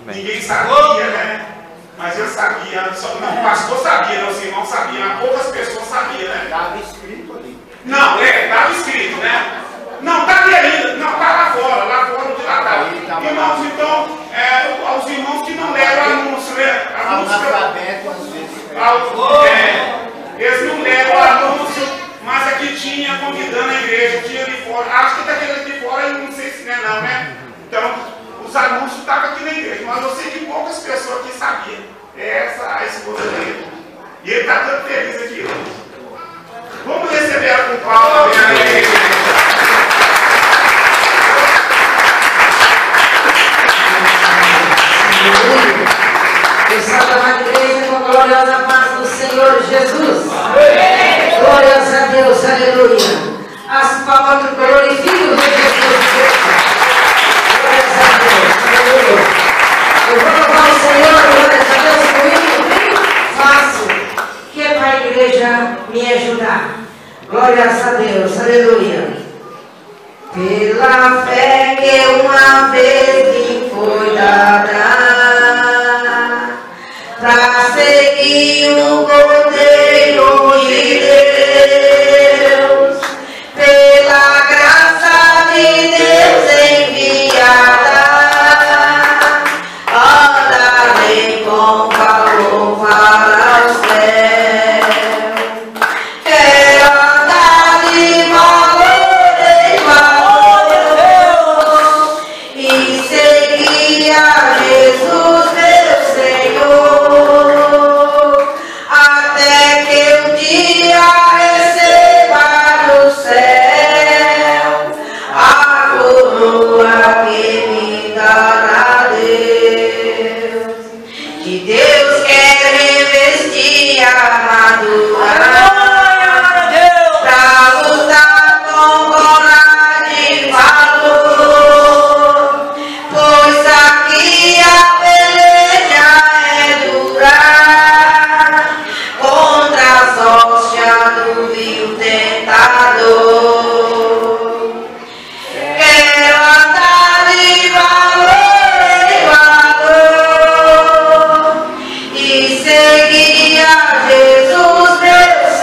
Amém. Ninguém sabia, né? Mas eu sabia, não, o pastor sabia, os irmãos sabiam, mas poucas pessoas sabiam, né? Estava escrito ali. Não, estava escrito, né? Não, está ali ainda, não, está lá fora onde lá está. Irmãos, então, aos irmãos que não leram anúncio, né? Analfabeto, às vezes. Eles não leram o anúncio, mas aqui tinha convidando a igreja, tinha ali fora. Acho que daquele ali fora, eu não sei se não é não, né? Então, os anúncios estavam aqui na igreja, mas eu sei que poucas pessoas aqui sabiam. A esposa dele. E ele está todo feliz aqui hoje. Vamos receber ela com palmas também na igreja. Eu saúdo a igreja com a gloriosa paz do Senhor Jesus. Glórias a Deus, aleluia. As palmas que glorificam o Jesus. Glórias a Deus, aleluia. Eu vou louvar o Senhor, glórias a Deus, comigo, bem fácil, que é para a igreja me ajudar. Glórias a Deus, aleluia. Pela fé que uma vez me foi dada, para seguir o Cordeiro de Deus, pela graça de Deus enviada, andarei com valor para o céu. Quero andar de valor em valor e seguir a Jesus, meu Senhor, até que um dia receba no céu a coroa que me dará Deus. Que Deus quer revestir a armadura pra lutar com coragem e valor, pois aqui a peleja é dura contra as hostes do vil tentador. Quero andar de valor em valor e seguir a Jesus, meu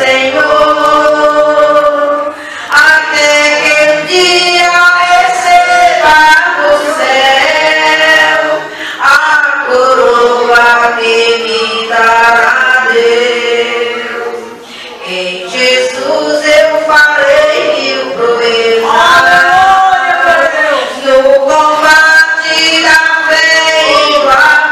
Senhor, até que um dia receba no céu a coroa que me dará Deus. Em Jesus eu farei mil proezas, no combate da fé e do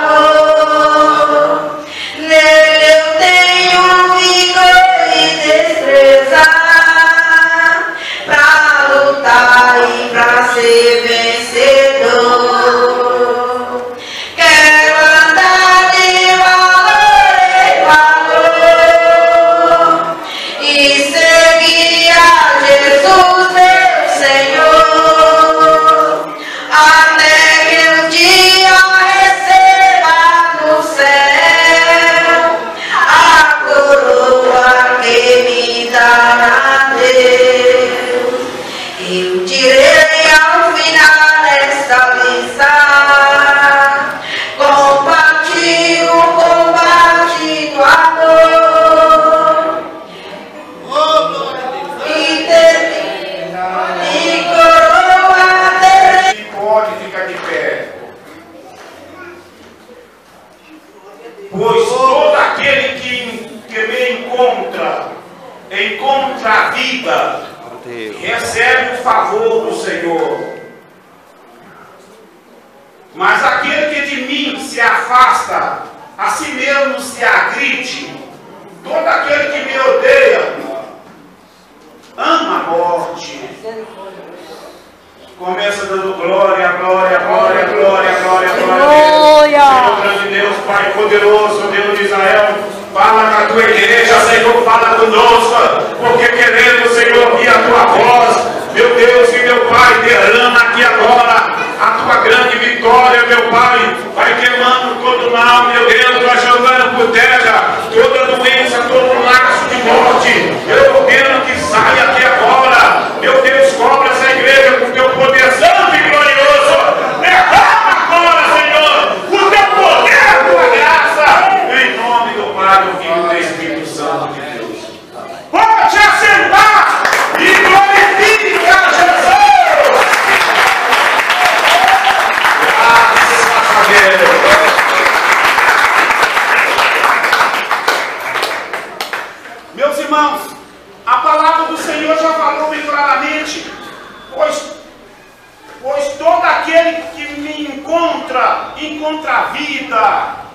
amor. Nele eu tenho vigor e destreza pra lutar e pra ser vencedor. Quero andar de valor em valor e seguir a Jesus, meu Senhor, até que um dia receba no céu a coroa que me dará Deus. Eu direi ao final desta lição, combati o combate do amor e termina e coroa terrena. Pode ficar de pé. Pois todo aquele que me encontra a vida, recebe o favor do Senhor. Mas aquele que de mim se afasta, a si mesmo se agride. Todo aquele que me odeia, ama a morte. Começa dando glória, glória, glória, glória, glória, glória. Senhor grande Deus, Pai poderoso, Deus de Israel, fala com a tua igreja, Senhor, fala conosco, porque queremos, Senhor, ouvir a tua voz. Meu Deus e meu Pai, derrama aqui agora a tua grande vitória, meu Pai. Vai queimando todo mal, meu Deus, vai jogando por terra toda doença, todo laço de morte. Eu ordeno que saia aqui agora. Meu Deus, cobre essa igreja com teu poder santo e glorioso. Derrama agora, Senhor, o teu Espírito Santo de Deus. Pode assentar e glorifique a Jesus. Graças a Deus. Meus irmãos, a palavra do Senhor já falou bem claramente, pois todo aquele que me encontra a vida.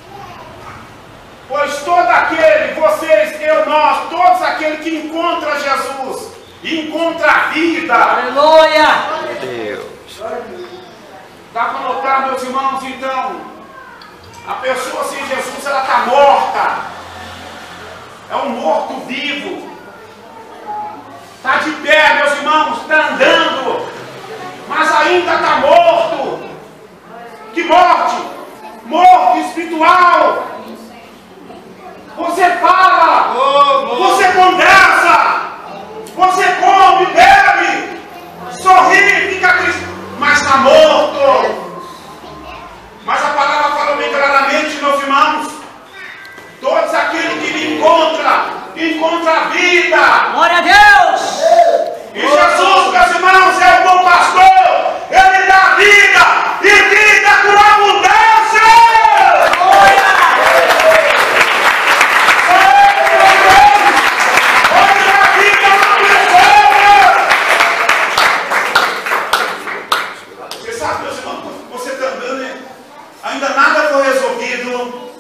Pois todo aquele, vocês, eu, nós, todos aqueles que encontram Jesus, encontram a vida. Aleluia! Deus. Dá para notar, meus irmãos, então, a pessoa sem Jesus, ela está morta. É um morto vivo. Está de pé, meus irmãos, está andando, mas ainda está morto. Que morte? Morte espiritual. Você fala, você conversa, você come, bebe, sorri, fica triste, mas está morto. Mas a palavra fala bem claramente, meus irmãos, todos aqueles que me encontram a vida. Glória a Deus! E Jesus, meus irmãos, é o bom pastor, ele dá vida e vida com abundância. Ainda nada foi resolvido.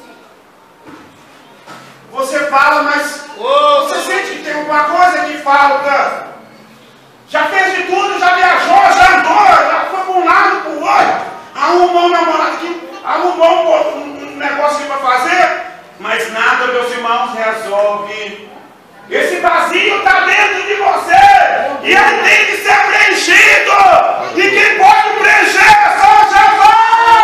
Você fala, mas você sente que tem alguma coisa que falta. Já fez de tudo, já viajou, já andou, já foi para um lado, para o outro. Arrumou um namorado aqui, arrumou um negócio para fazer. Mas nada, meus irmãos, resolve. Esse vazio está dentro de você. E ele tem que ser preenchido. E quem pode preencher é só Jesus.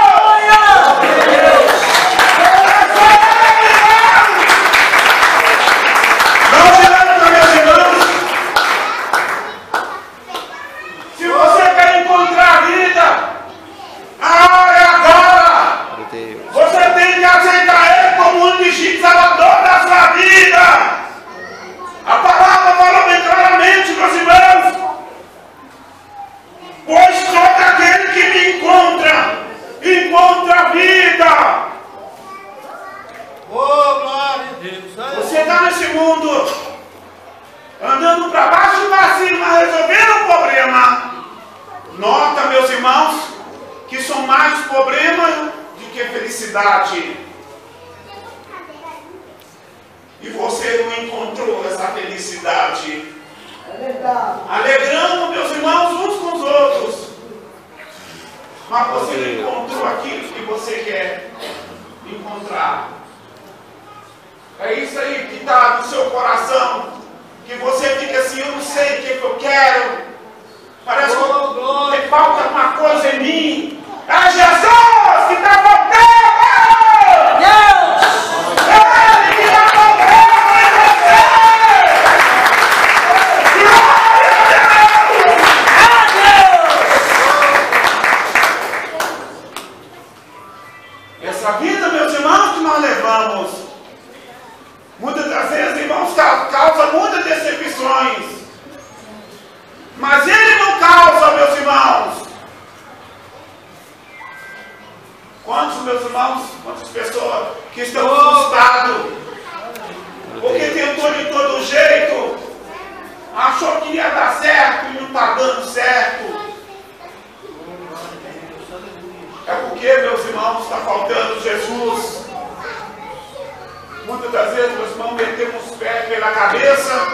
A palavra fala bem claramente, meus irmãos. Pois todo aquele que me encontra a vida. Oh, glória a Deus. Você está nesse mundo andando para baixo e para cima, resolvendo o problema. Nota, meus irmãos, que são mais problemas do que felicidade. E você não encontrou essa felicidade. É verdade. Alegrando, meus irmãos, uns com os outros. Mas você não encontrou aquilo que você quer encontrar. É isso aí que está no seu coração. Que você fica assim, eu não sei o que eu quero. Parece que falta alguma coisa em mim. É Jesus que está faltando! Deus! Ele que está faltando em você! Essa vida, meus irmãos, que nós levamos, muitas das vezes, irmãos, causa muitas decepções. Mas ele não causa, meus irmãos. Quantos, meus irmãos, quantas pessoas que estão assustadas, porque tentou de todo jeito, achou que ia dar certo e não está dando certo. É porque, meus irmãos, está faltando Jesus. Muitas das vezes, meus irmãos, metemos os pés pela cabeça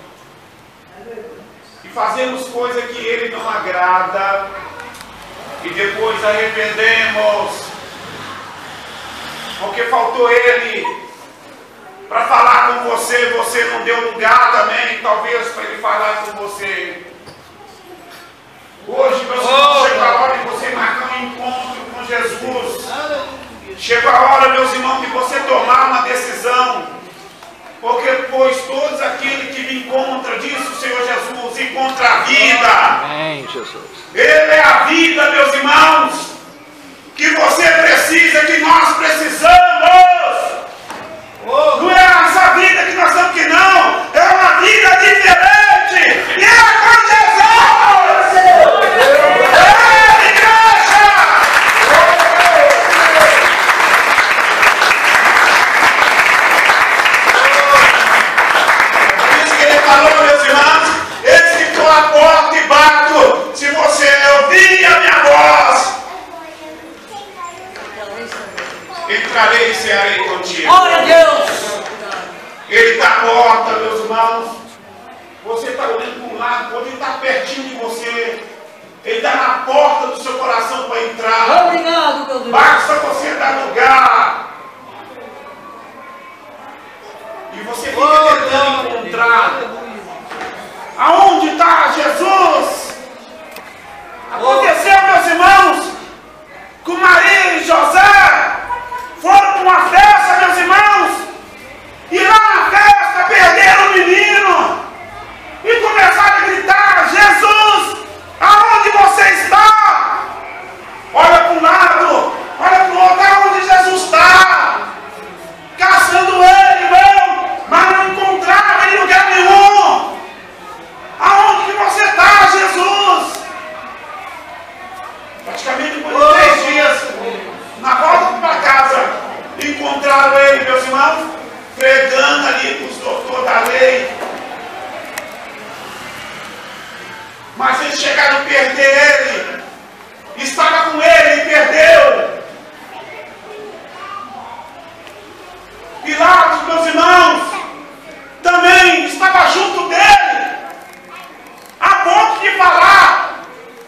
e fazemos coisas que Ele não agrada e depois arrependemos, porque faltou Ele para falar com você, você não deu lugar também, talvez, para Ele falar com você. Hoje, meus irmãos, chegou a hora de você marcar um encontro com Jesus. Chegou a hora, meus irmãos, de você tomar uma decisão. Porque, pois, todos aqueles que me encontram, diz o Senhor Jesus, encontra a vida. Amém, Jesus. Ele é a vida, meus irmãos, que você precisa, que nós precisamos. Não é essa vida falou, meus irmãos, eis que estou à porta e bato. Se você ouvir a minha voz, entrarei e cearei contigo. Glória a Deus. Ele está à porta, meus irmãos. Você está olhando para um lado, quando ele está pertinho de você. Ele está na porta do seu coração para entrar. Obrigado, meu Deus. Basta você dar lugar. E você fica tentando encontrar. Aonde está Jesus? Aconteceu, meus irmãos, com Maria e José. Foram para uma festa, meus irmãos. E lá na festa perderam o menino. E começaram a gritar: Jesus, aonde você está? Olha para um lado, olha para o outro, aonde Jesus está? Caçando ele, irmão, mas não encontrava em lugar nenhum. Aonde que você está, Jesus? Praticamente depois de 3 dias, na volta para casa, encontraram ele, meus irmãos, pregando ali com os doutores da lei. Mas eles chegaram a perder ele. Estava com ele e perdeu. Pilatos, meus irmãos, também estava junto dele, a ponto de falar: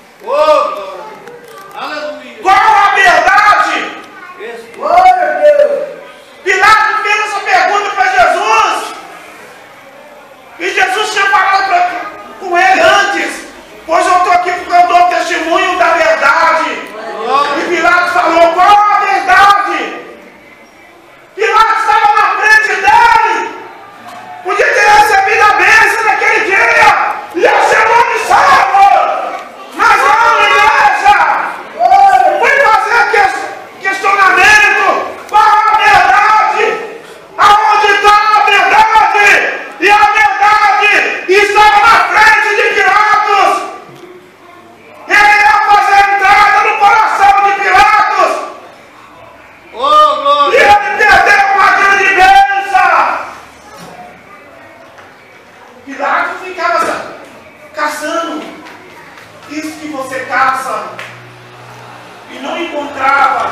Aleluia. qual a verdade? Glória a Deus. Pilatos fez essa pergunta para Jesus. E Jesus tinha falado com ele antes: pois eu estou aqui porque eu dou testemunho da verdade. E Pilatos falou: qual a verdade? Pilatos estava na frente dele. Podia ter recebido a bênção naquele dia. Ia ser nome salvo. Mas não, igreja. Fui fazer questionamento. Qual a verdade? Aonde está a verdade? E a verdade estava na frente de Pilatos. Ele ia fazer entrada no coração de Pilatos. E ele perdeu uma grande bênção. Pilatos ficava caçando. Isso que você caça. E não encontrava.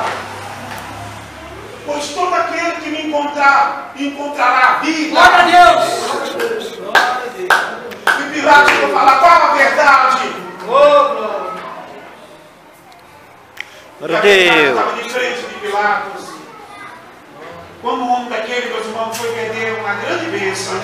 Pois todo aquele que me encontrar, encontrará a vida. Glória a Deus. E Pilatos vai falar: qual a verdade? Glória a Deus. Estava de frente de Pilatos. Quando o homem daquele, meus irmãos, foi perder uma grande bênção.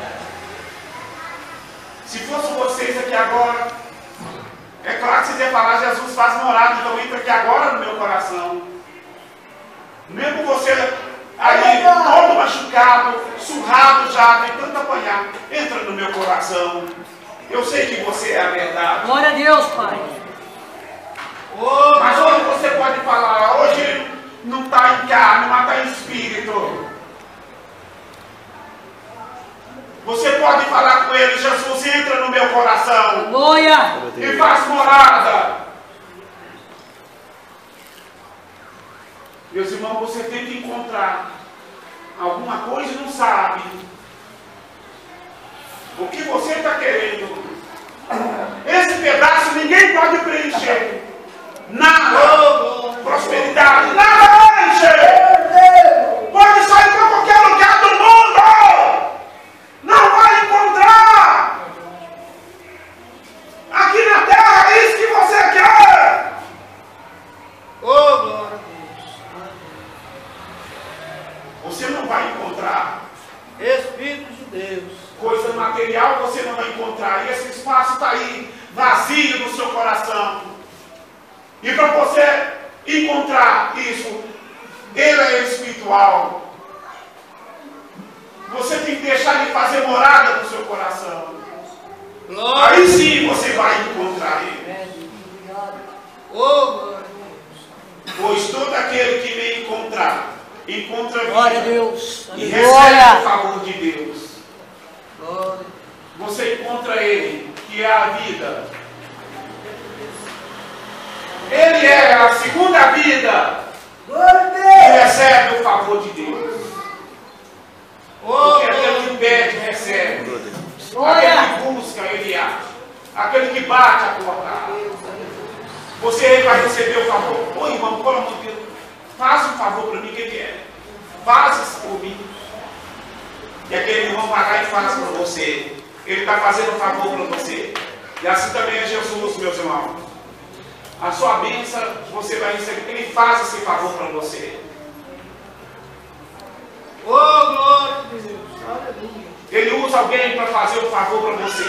Se fosse vocês aqui agora, é claro que vocês iam falar: Jesus faz morada, então entra aqui agora no meu coração. Mesmo você aí todo machucado, surrado já, tem tanto apanhar, entra no meu coração. Eu sei que você é a verdade. Glória a Deus, Pai. Mas hoje você pode falar: hoje ele não está em carne, mas está em espírito. Você pode falar com ele: Jesus, entra no meu coração Glória. e faz morada. Meus irmãos, você tem que encontrar alguma coisa e não sabe o que você está querendo. Esse pedaço ninguém pode preencher. Nada. Prosperidade, nada vai encher. Pode sair para qualquer lugar do mundo. Não vai encontrar. Aqui na terra é isso que você quer. Glória a Deus. Você não vai encontrar. Espírito de Deus. Coisa material você não vai encontrar. E esse espaço está aí, vazio no seu coração. E para você encontrar isso, ele é espiritual. Você tem que deixar ele fazer morada no seu coração. Glória. Aí sim você vai encontrar ele. Glória. Pois todo aquele que me encontrar, encontra Glória a vida Deus. e recebe o Glória. favor de Deus. Glória. Você encontra ele, que é a vida. Ele é a segunda vida e recebe o favor de Deus. Porque aquele que pede, recebe. Glória. Aquele que busca, ele acha. Aquele que bate a porta. Você vai receber o favor. Ô irmão, pelo amor de Deus, faz um favor para mim, o que é? Faz isso por mim. E aquele irmão vai lá e faz para você. Ele está fazendo um favor para você. E assim também é Jesus, meus irmãos. A sua bênção você vai receber. Ele faz esse favor para você. Oh, glória a Deus. Aleluia. Ele usa alguém para fazer um favor para você.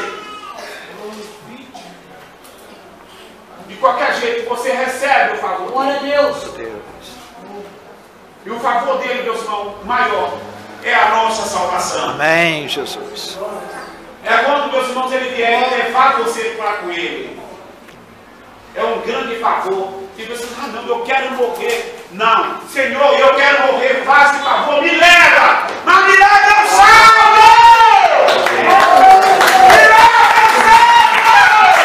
De qualquer jeito, você recebe o favor. Glória a Deus. E o favor dele, meus irmãos, maior é a nossa salvação. Amém, Jesus. É quando, meus irmãos, ele vier e levar você para com ele. É um grande favor. E você diz, ah não, eu quero morrer. Não, Senhor, eu quero morrer, faça esse favor, me leva. Mas me leva ao salvo! Me leva ao salvo!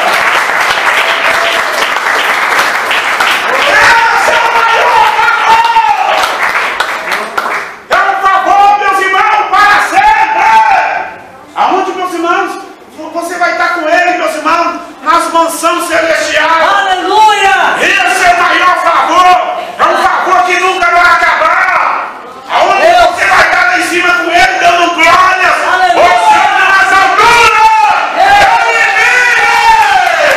Esse é o maior favor! É um favor, meus irmãos, para sempre! Aonde, meus irmãos? Você vai estar com ele, meus irmãos, nas mansões celestiais. Aleluia. Esse é o maior favor. É um favor que nunca vai acabar. Aonde você vai estar lá em cima com ele, dando glórias. Osana nas alturas. Ele vive.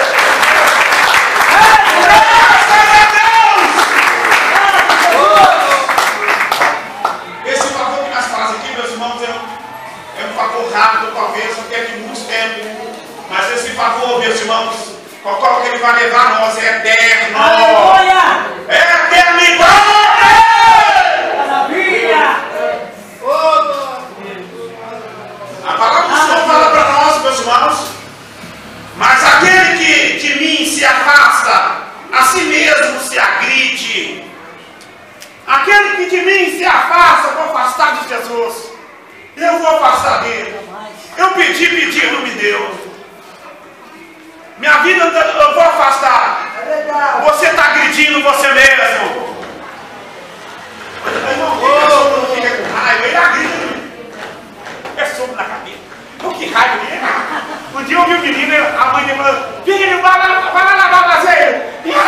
Graças a Deus. Esse favor que nós fazemos aqui, meus irmãos, é um favor rápido, talvez, não quer de muito tempo. Mas esse favor, meus irmãos, qual que ele vai levar a nós é eterno. Aleluia. É eternidade. Maravilha. Oh, glória a Deus. A palavra do Senhor fala para nós, meus irmãos. Mas aquele que de mim se afasta, a si mesmo se agride. Aquele que de mim se afasta, eu vou afastar de Jesus. Eu vou afastar dele. Eu pedi, ele não me deu. Minha vida eu vou afastar. Você está agredindo você mesmo. Irmão, quem pessoa não fica com raiva, ele agride. É soco na cabeça. Pô, que raiva que é. Um dia eu vi um menino, a mãe dele falou, filho, vai lá lavar o vasilha.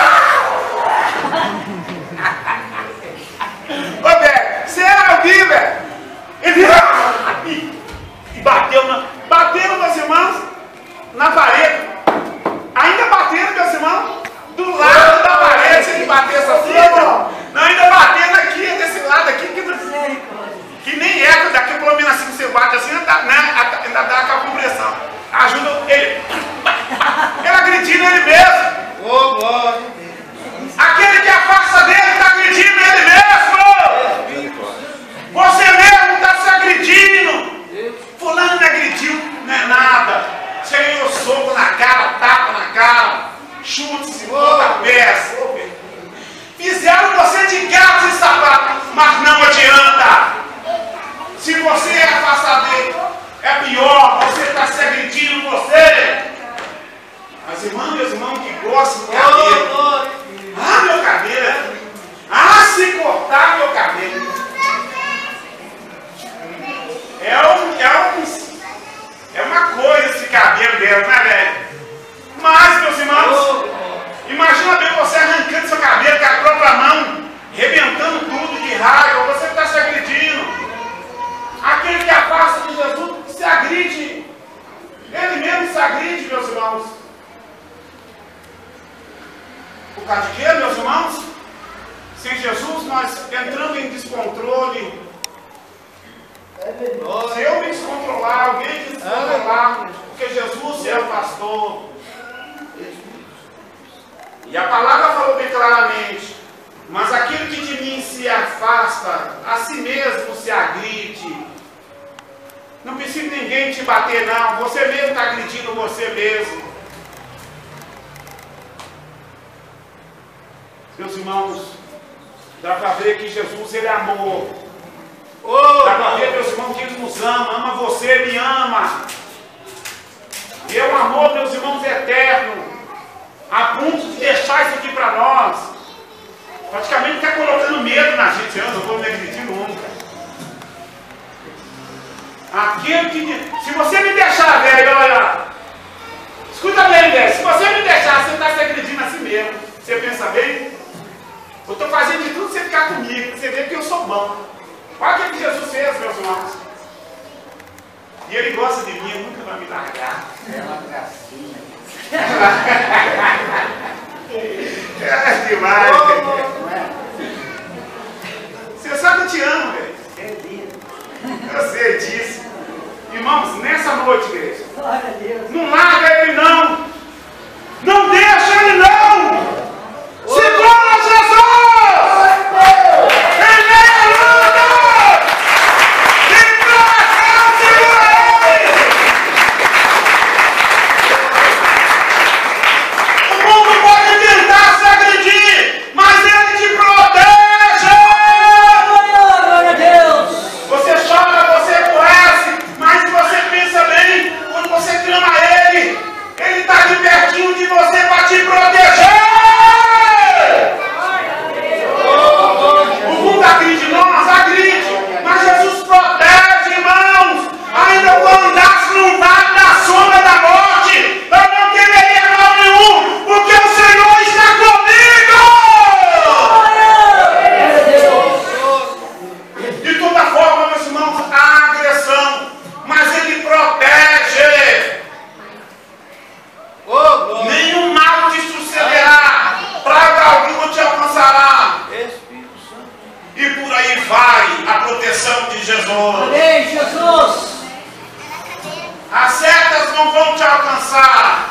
Ô, velho, você é alguém, velho. Ele e bateu meus irmãos na parede. Ainda bateram, meus irmãos, do lado da parede. Se ele batesse assim, não, ainda batendo aqui, desse lado aqui, que nem é, daqui pelo menos assim que você bate assim, ainda dá aquela compressão. Ajuda ele. Ele agredindo ele mesmo. Oh, glória a Deus. Aquele que afasta dele está agredindo ele mesmo. Você mesmo está se agredindo. Fulano me agrediu, não é nada. Você ganhou soco na cara, tapa na cara, chute, pontapés. Fizeram você de gato e sapato, mas não adianta. Se você é afastado dele, é pior, você está se agredindo você. As irmãs, meus irmãos que gostam do cabelo. Ah, meu cabelo. Ah, se cortar meu cabelo. É uma coisa esse cabelo dela, né, velho? Mas, meus irmãos, imagina bem você arrancando seu cabelo com a própria mão, rebentando tudo de raiva, você está se agredindo. Aquele que afasta de Jesus se agride. Ele mesmo se agride, meus irmãos. Por causa de quê, meus irmãos? Sem Jesus, nós entrando em descontrole. Se eu me descontrolar, alguém me descontrolar, porque Jesus se afastou. E a palavra falou bem claramente, mas aquele que de mim se afasta, a si mesmo se agride. Não precisa ninguém te bater, não. Você mesmo está agredindo você mesmo. Meus irmãos, dá para ver que Jesus, ele é amor. Dá para ver, meus irmãos, que ele nos ama você, me ama. E é um amor, meus irmãos, eterno, a ponto de deixar isso aqui para nós. Praticamente está colocando medo na gente. Eu não vou me agredir nunca. Aquele que... Se você me deixar, velho, olha... Escuta bem, velho. Se você me deixar, você está se agredindo a si mesmo. Você pensa bem? Eu estou fazendo de tudo pra você ficar comigo. Pra você ver que eu sou bom. Olha o que Jesus fez, meus irmãos. E Ele gosta de mim, Ele nunca vai me largar. É uma gracinha. É demais. Você sabe que eu te amo, velho. Eu sei disso. Irmãos, nessa noite, igreja, não larga Ele não. Não deixa Ele não. Segura Jesus. Ele é a luta. Vem pra cá, segura Ele. O mundo pode tentar se agredir, mas Ele te protege. Glória a Deus. Você chora, você aborrece, mas se você pensa bem, quando você clama a Ele, Ele está aqui pertinho de você para te proteger. O mundo agride nós, agride, mas Jesus protege, irmãos. Ainda quando andasse no vale da sombra da morte, eu não temeria mal nenhum, porque o Senhor está comigo. De toda forma, meus irmãos, há agressão, mas Ele protege. Nenhum mal te sucederá, praga alguma te alcançará. E por aí vai a proteção de Jesus. Amém, Jesus. As setas não vão te alcançar.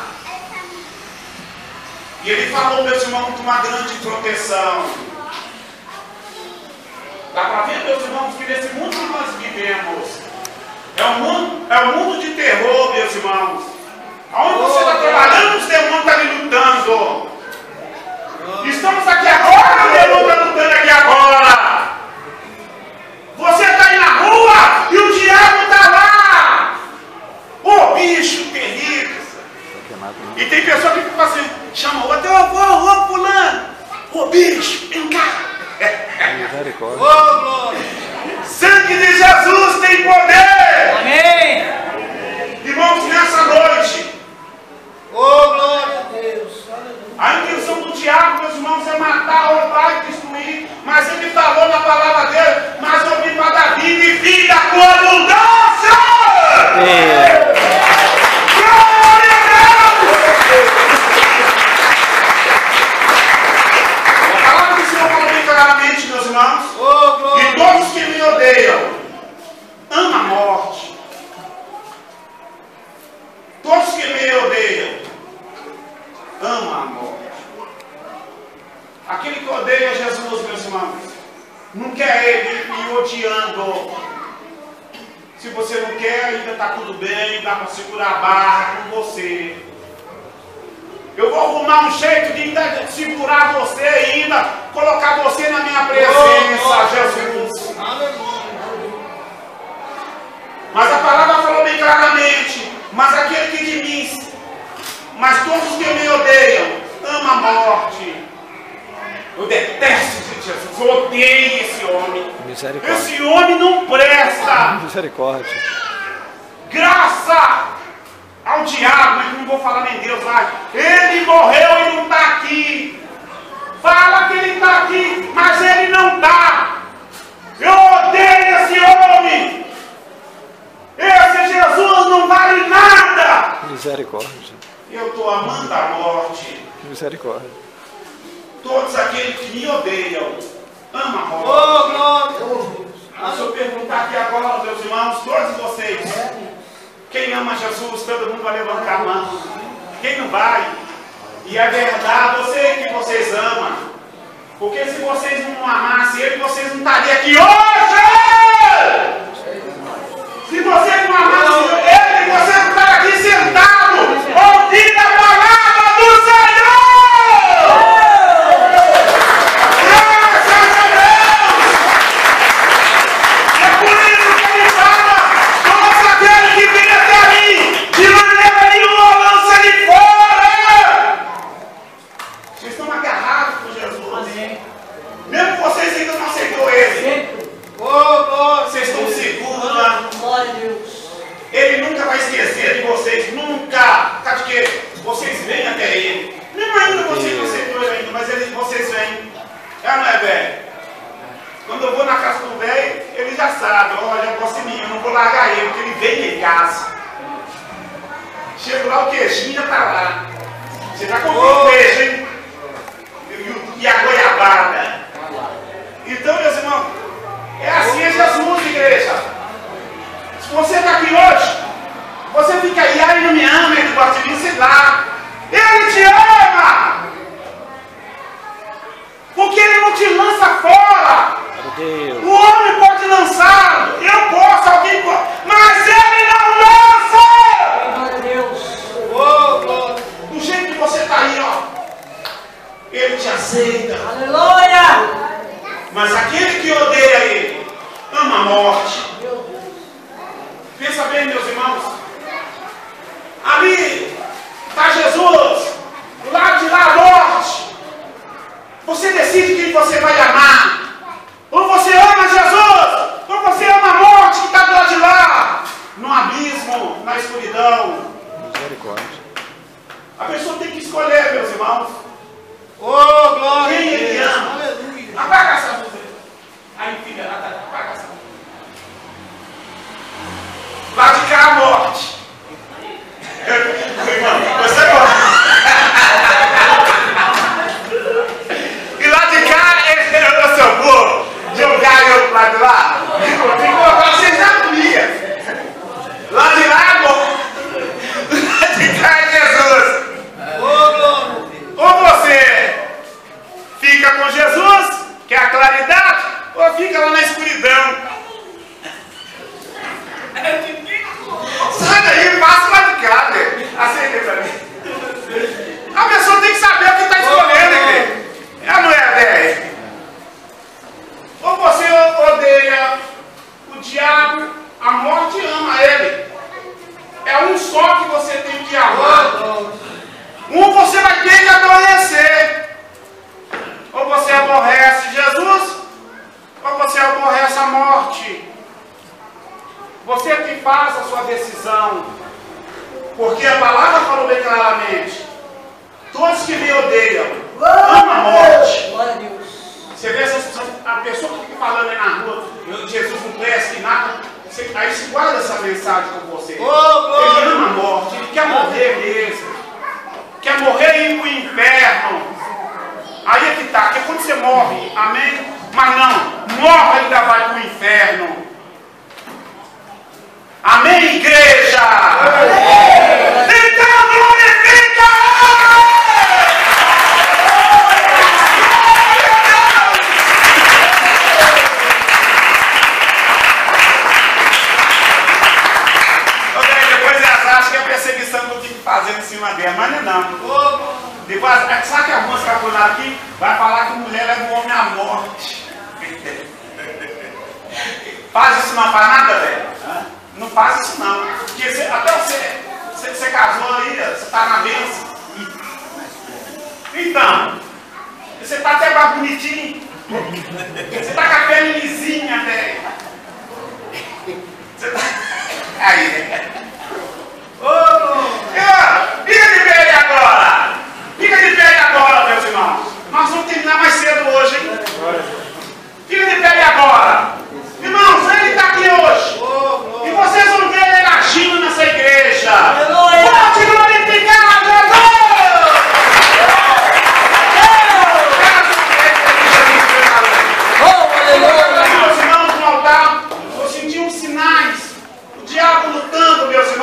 E Ele falou, meus irmãos, de uma grande proteção. Dá para ver, meus irmãos, que nesse mundo que nós vivemos é um mundo de terror, meus irmãos. Aonde você está trabalhando, os demônios estão ali lutando. Estamos aqui agora, o demônio está lutando aqui agora. Você está aí na rua e o diabo está lá. Ô bicho terrível. E tem pessoa que fica assim, chama o outro, ô fulano, ô bicho, vem cá. Misericórdia. Glória. Sangue de Jesus tem poder. Amém. Irmãos, nessa noite, Glória a Deus. a intenção do diabo, meus irmãos, é matar, roubar e destruir. Mas ele falou na palavra dele, mas eu vim para dar vida e vida com abundância. Glória a Deus. A palavra do Senhor falou bem claramente, meus irmãos. E todos que me odeiam amam a morte. Todos que me odeiam amam a morte. Aquele que odeia Jesus, meus irmãos, não quer Ele me odiando. Se você não quer, ainda está tudo bem, dá para segurar a barra com você. Eu vou arrumar um jeito de ainda segurar você ainda, colocar você na minha presença, Jesus. Mas a palavra falou bem claramente, mas aquele que de mim, mas todos os que me odeiam, amam a morte. Eu detesto Jesus, eu odeio esse homem. Misericórdia. Esse homem não presta. Misericórdia. Graça ao diabo, mas não vou falar nem Deus lá. Ele morreu e não está aqui. Fala que ele está aqui, mas ele não está. Eu odeio esse homem. Esse Jesus não vale nada. Misericórdia. Eu estou amando a morte. Misericórdia. Todos aqueles que me odeiam amam a morte. Mas eu perguntar aqui agora, meus irmãos, todos vocês, quem ama Jesus, todo mundo vai levantar a mão. Quem não vai? E é verdade, eu sei que vocês amam. Porque se vocês não amassem Ele, vocês não estariam aqui hoje! Se vocês não amassem Ele, vocês não estariam aqui sentados, ouvindo a palavra do Senhor! Mesmo vocês ainda não aceitou Ele. Ele nunca vai esquecer de vocês, nunca. Sabe de quê? Vocês vêm até ele. Mesmo ainda vocês não aceitam ainda, mas vocês vêm. É, não é, velho? Quando eu vou na casa do velho, ele já sabe, olha, eu gosto de mim, eu não vou largar ele, porque ele vem em casa. Chego lá, o queijinho já tá lá. Você já comprou o queijo, hein? E a goiabada. Então, meus irmãos, é assim é Jesus, igreja. Se você está aqui hoje, você fica aí, ele não me ama, ele gosta de mim, sei lá. Ele te ama! Porque ele não te lança fora. O homem pode lançá-lo, eu posso, alguém pode, mas ele não lança! Glória a Deus. Do jeito que você está aí, ó, ele te aceita. Aleluia. Mas aquele que odeia ele, ama a morte. Pensa bem, meus irmãos. Ali está Jesus, do lado de lá a morte. Você decide quem você vai amar. Ou você ama Jesus, ou você ama a morte que está do lado de lá. No abismo, na escuridão. Misericórdia. A pessoa tem que escolher, meus irmãos. Oh, glória Quem a ele Deus. ama. Aleluia. Apaga essa luz. Aí, filha, apaga essa luz. Lá de cá a morte. Irmão, você gosta. E lá de cá, eu sou burro. Jogar eu pro lado de lá. Tem que colocar vocês na agonia. Lá de lá é bom. Lá de cá é Jesus. Oh, glória a Deus. Ou você fica com Jesus, que é a claridade, ou fica lá na escuridão. Sai daí, passa lá de cá, velho. Aceita pra mim. A pessoa tem que saber o que está escolhendo, igreja. É, não é, velho? Ou você odeia o diabo, a morte ama ele. É um só que você tem que amar. Um você vai ter que aborrecer. Ou você aborrece Jesus, ou você aborrece a morte. Você que faz a sua decisão. Porque a palavra falou bem claramente. Todos que me odeiam, amam a morte. Glória a Deus. Você vê a pessoa que fica falando aí na rua, Jesus não presta e nada. Aí se guarda essa mensagem com você. Ele ama a morte, ele quer morrer mesmo. Quer morrer e ir para o inferno. Aí é que está, que quando você morre, amém? Mas não, morre ainda vai para o inferno. Amém, igreja? Então glorifica! Depois elas acham que é a perseguição que eu tive que fazer em cima dela, mas não é não. Depois, sabe que a música foi lá aqui? Vai falar que mulher leva o homem à morte. Faz isso não, faz nada, velho. Não faz isso não. Porque até você casou aí, você está na bênção. Então, você está até mais bonitinho. Você está com a pele lisinha, velho. Você está... Aí, velho. Fica de pé aí agora. Fica de pé aí agora, meus irmãos. Nós vamos terminar mais cedo hoje, hein? Fica de pé aí agora. Irmãos, ele está aqui hoje. E vocês vão ver ele agindo nessa igreja. Pode glorificar Jesus! Meus irmãos no altar, eu senti uns sinais. O diabo lutando, meus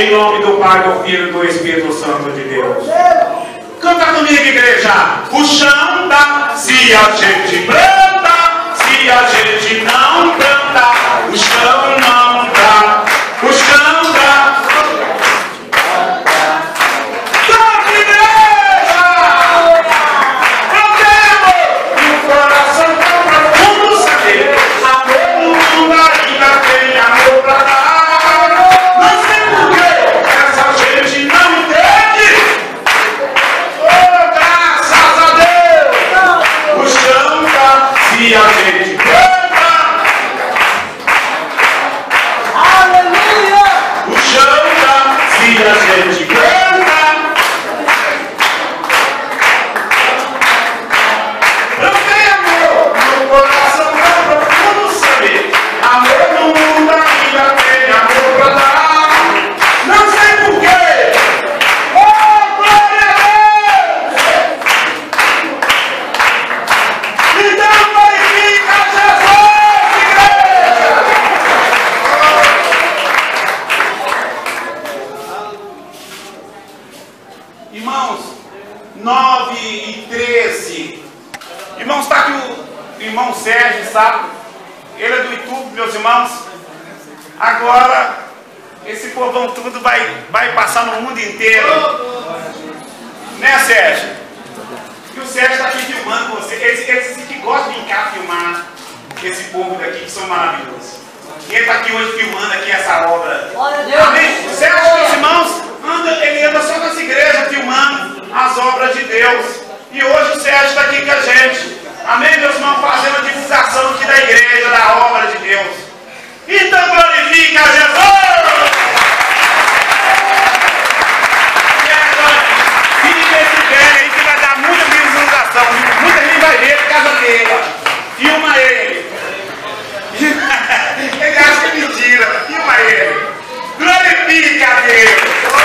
Em nome do Pai, do Filho e do Espírito Santo de Deus. Canta comigo, igreja. O chão dá, se a gente planta, se a gente não planta, o chão não dá, o chão dá. Canta, igreja! Cantemos! E o coração tão profundo saber, amor no mundo ainda tem amor pra dar. Não sei por que essa gente não entende. Oh, graças a Deus! O chão tá, se a gente planta. Aleluia! O chão tá, se a gente planta. Eu tenho amor no coração tão profundo saber, amor no mundo ainda tem amor pra dar. Não sei por quê. Oh, glória a Deus! Então glorifica Jesus, igreja! Irmãos, 9:13. Irmãos, está aqui o irmão Sérgio, sabe? Ele é do YouTube, meus irmãos. Agora, esse povão tudo vai passar no mundo inteiro. Né, Sérgio? E o Sérgio está aqui filmando você. Esse que gosta de brincar, filmar esse povo daqui, que são maravilhosos. E ele está aqui hoje filmando aqui essa obra. Glória a Deus! Amém? O Sérgio, meus irmãos, ele anda só nas igrejas filmando as obras de Deus. E hoje o Sérgio está aqui com a gente. Amém, meus irmãos, fazendo a divulgação aqui da igreja, da obra de Deus. Então glorifica Jesus! Fique esse velho aí que vai dar muita visualização. Muita gente vai ver por causa dele. Filma ele. Ele acha que é mentira. Filma ele. Glorifica a Deus.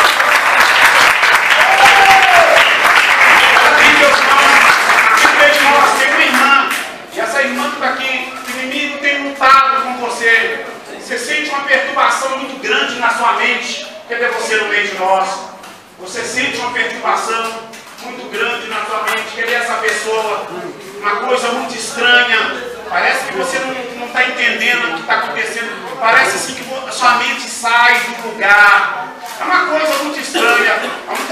E essa irmã que está aqui, o inimigo tem lutado com você. Você sente uma perturbação muito grande na sua mente. Cadê você no meio de nós? Você sente uma perturbação muito grande na sua mente. Cadê essa pessoa? Uma coisa muito estranha. Parece que você não está entendendo o que está acontecendo. Parece assim que a sua mente sai do lugar. É uma coisa muito estranha.